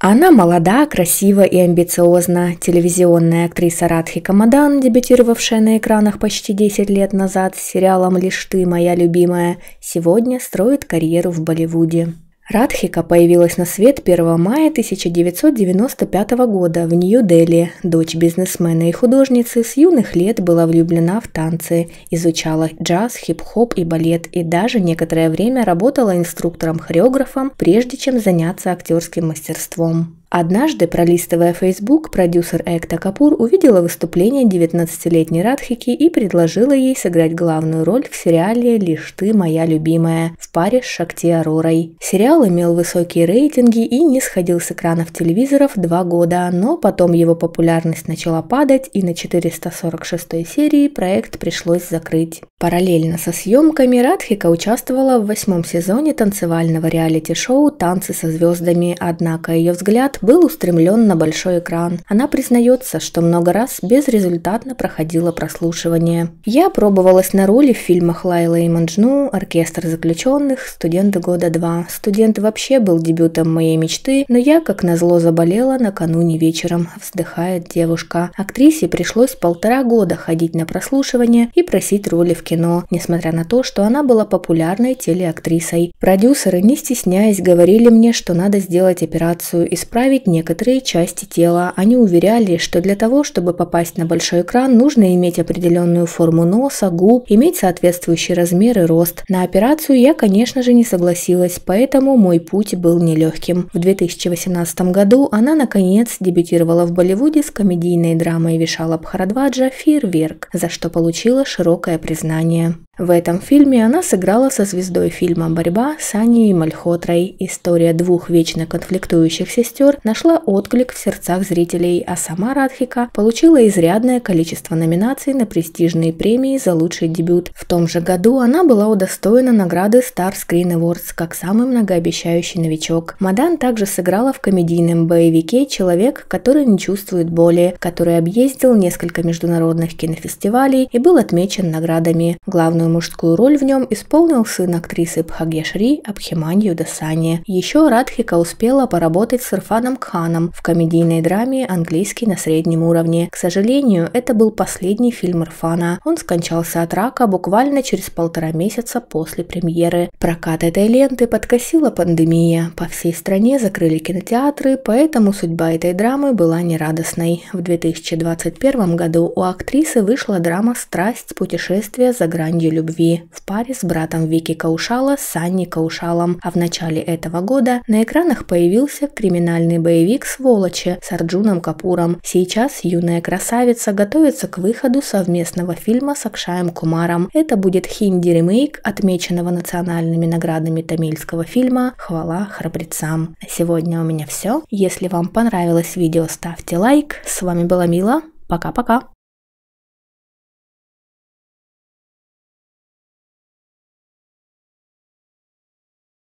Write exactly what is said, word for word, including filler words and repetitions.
Она молода, красива и амбициозна. Телевизионная актриса Радхика Мадан, дебютировавшая на экранах почти десять лет назад с сериалом «Лишь ты, моя любимая», сегодня строит карьеру в Болливуде. Радхика появилась на свет первого мая тысяча девятьсот девяносто пятого года в Нью-Дели. Дочь бизнесмена и художницы с юных лет была влюблена в танцы, изучала джаз, хип-хоп и балет и даже некоторое время работала инструктором-хореографом, прежде чем заняться актерским мастерством. Однажды, пролистывая Facebook, продюсер Экта Капур увидела выступление девятнадцатилетней Радхики и предложила ей сыграть главную роль в сериале «Лишь ты, моя любимая» в паре с Шакти Аророй. Сериал имел высокие рейтинги и не сходил с экранов телевизоров два года, но потом его популярность начала падать, и на четыреста сорок шестой серии проект пришлось закрыть. Параллельно со съемками Радхика участвовала в восьмом сезоне танцевального реалити-шоу «Танцы со звездами», однако ее взгляд был устремлен на большой экран. Она признается, что много раз безрезультатно проходила прослушивание. «Я пробовалась на роли в фильмах «Лайла и Маджну», «Оркестр заключенных», «Студенты года два». «Студент» вообще был дебютом моей мечты, но я, как назло, заболела накануне вечером, вздыхает девушка. Актрисе пришлось полтора года ходить на прослушивание и просить роли в кино, несмотря на то, что она была популярной телеактрисой. Продюсеры, не стесняясь, говорили мне, что надо сделать операцию, исправить некоторые части тела. Они уверяли, что для того, чтобы попасть на большой экран, нужно иметь определенную форму носа, губ, иметь соответствующий размер и рост. На операцию я, конечно же, не согласилась, поэтому мой путь был нелегким. В две тысячи восемнадцатом году она, наконец, дебютировала в Болливуде с комедийной драмой Вишала Бхарадваджа «Фейерверк», за что получила широкое признание. В этом фильме она сыграла со звездой фильма «Борьба» Саней Мальхотрой. История двух вечно конфликтующих сестер нашла отклик в сердцах зрителей, а сама Радхика получила изрядное количество номинаций на престижные премии за лучший дебют. В том же году она была удостоена награды Star Screen Awards как самый многообещающий новичок. Мадан также сыграла в комедийном боевике «Человек, который не чувствует боли», который объездил несколько международных кинофестивалей и был отмечен наградами. Главную мужскую роль в нем исполнил сын актрисы Бхагьяшри Абхиманью Дасани. Еще Радхика успела поработать с Ирфаном Кханом в комедийной драме «Английский на среднем уровне». К сожалению, это был последний фильм Ирфана. Он скончался от рака буквально через полтора месяца после премьеры. Прокат этой ленты подкосила пандемия. По всей стране закрыли кинотеатры, поэтому судьба этой драмы была нерадостной. В две тысячи двадцать первом году у актрисы вышла драма «Страсть. Путешествие за гранью любви» в паре с братом Вики Каушала Санни Каушалом, а в начале этого года на экранах появился криминальный боевик «Сволочи» с Арджуном Капуром. Сейчас юная красавица готовится к выходу совместного фильма с Акшаем Кумаром. Это будет хинди-ремейк отмеченного национальными наградами тамильского фильма «Хвала храбрецам». На сегодня у меня все. Если вам понравилось видео, ставьте лайк. С вами была Мила. Пока-пока.